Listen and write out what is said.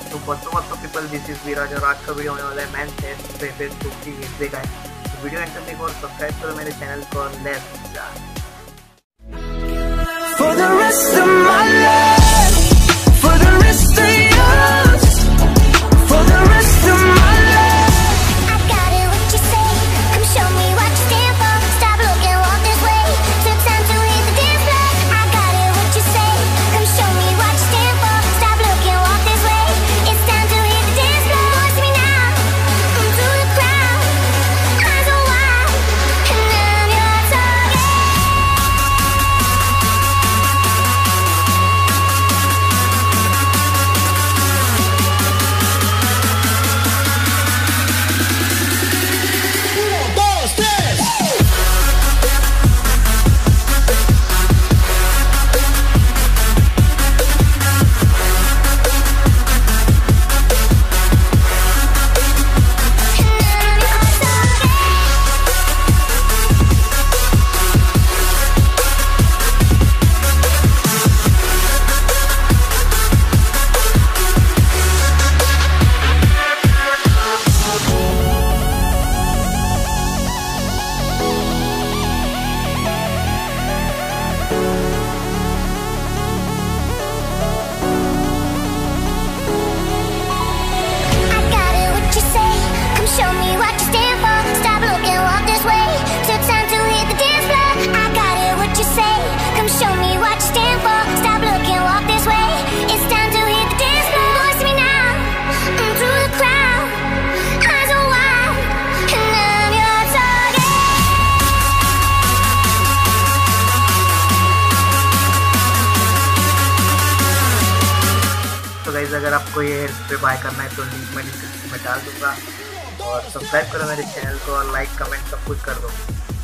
तो what's up people, this is Viraj और आज का वीडियो होने वाला है मैन टेस्ट पे 50 हिस्से का है। तो वीडियो एंड तक और सब्सक्राइब करो मेरे चैनल को। Let's start. For the rest of my life, for the rest of yours, for the rest of my life. I got it, what you say? Come show me what you stand for. Stop looking, walk this way. Took time to hit the dance floor. I got it, what you say? Come show me what you stand for. Stop looking, walk this way. It's time to hit the dance floor. Watch me now, through the crowd. Eyes are wide, and I'm your target. Show me what you stand for. Stop looking, walk this way. Took time to hit the dance floor. I got it, what you say? Come show me what you stand for. Stop looking, walk this way. It's time to hit the dance floor. Watch me now, through the crowd. Eyes are wide, and I'm your target. तो guys, अगर आपको ये hair spray bye करना है तो link मैं description में डाल दूंगा और सब्सक्राइब करो मेरे चैनल को और लाइक कमेंट सब कुछ कर दो।